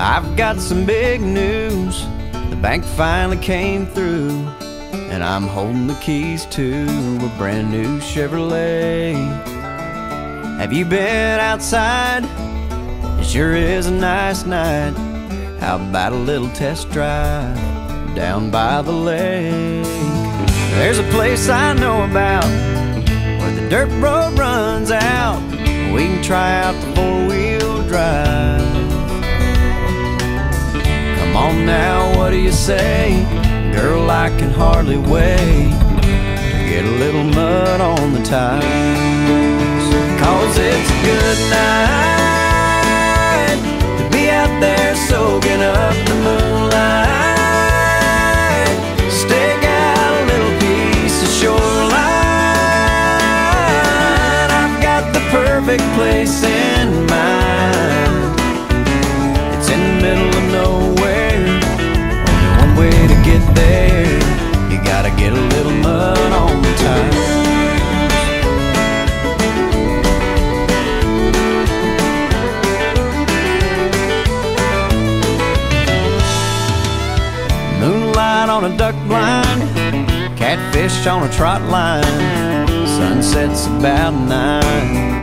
I've got some big news. The bank finally came through, and I'm holding the keys to a brand new Chevrolet. Have you been outside? It sure is a nice night. How about a little test drive down by the lake? There's a place I know about where the dirt road runs out. We can try out the four-wheel drive. Come on now, what do you say? Girl, I can hardly wait to get a little mud on the tires. 'Cause it's a good night to be out there soaking up the moonlight. Stake out a little piece of shoreline. I've got the perfect place in mind. It's in the middle of nowhere. Only one way to get there. You gotta get a little mud on the tires. Moonlight on a duck blind, catfish on a trot line. Sunset's about 9.